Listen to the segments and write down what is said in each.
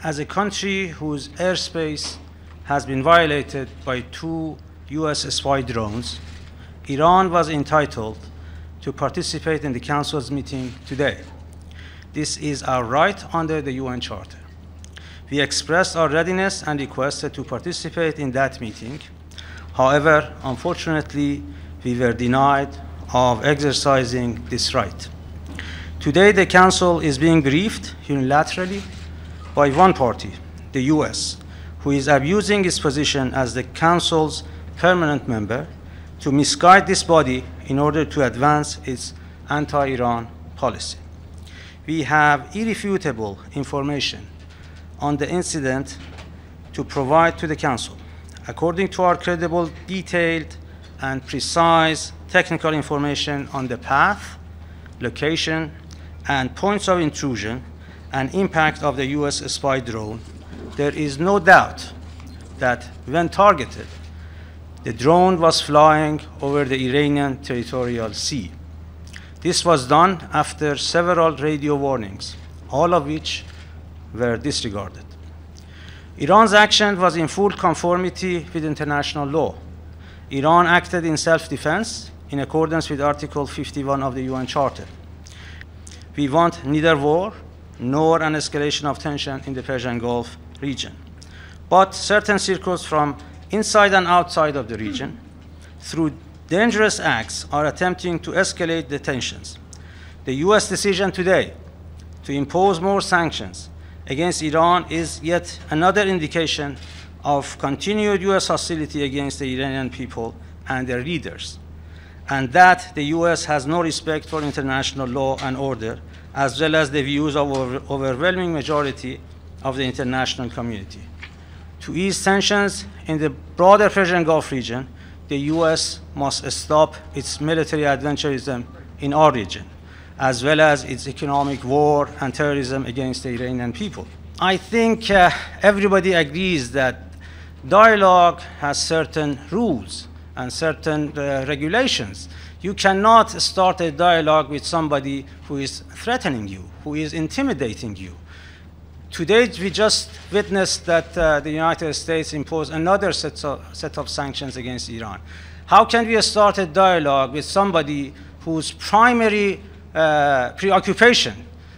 as a country whose airspace has been violated by 2 US spy drones, Iran was entitled to participate in the Council's meeting today. This is our right under the UN Charter. We expressed our readiness and requested to participate in that meeting. However, unfortunately, we were denied of exercising this right. Today, the Council is being briefed unilaterally by one party, the US, who is abusing its position as the Council's permanent member to misguide this body in order to advance its anti-Iran policy. We have irrefutable information on the incident to provide to the Council. According to our credible, detailed, and precise technical information on the path, location, and points of intrusion and impact of the US spy drone, there is no doubt that when targeted, the drone was flying over the Iranian territorial sea. This was done after several radio warnings, all of which were disregarded. Iran's action was in full conformity with international law. Iran acted in self-defense in accordance with Article 51 of the UN Charter. We want neither war nor an escalation of tension in the Persian Gulf region. But certain circles from inside and outside of the region, through dangerous acts, are attempting to escalate the tensions. The US decision today to impose more sanctions against Iran is yet another indication of continued US hostility against the Iranian people and their leaders, and that the US has no respect for international law and order, as well as the views of overwhelming majority of the international community. To ease tensions in the broader Persian Gulf region, the US must stop its military adventurism in our region, as well as its economic war and terrorism against the Iranian people. I think everybody agrees that dialogue has certain rules and certain regulations. You cannot start a dialogue with somebody who is threatening you, who is intimidating you. Today, we just witnessed that the United States imposed another set of sanctions against Iran. How can we start a dialogue with somebody whose primary preoccupation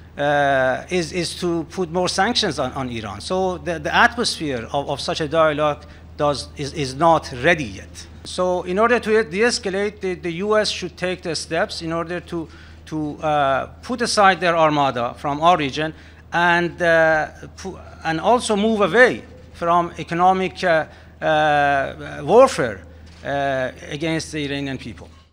is to put more sanctions on Iran? So the atmosphere of such a dialogue is not ready yet. So in order to de-escalate, the US should take the steps in order to put aside their armada from our region and also move away from economic warfare against the Iranian people.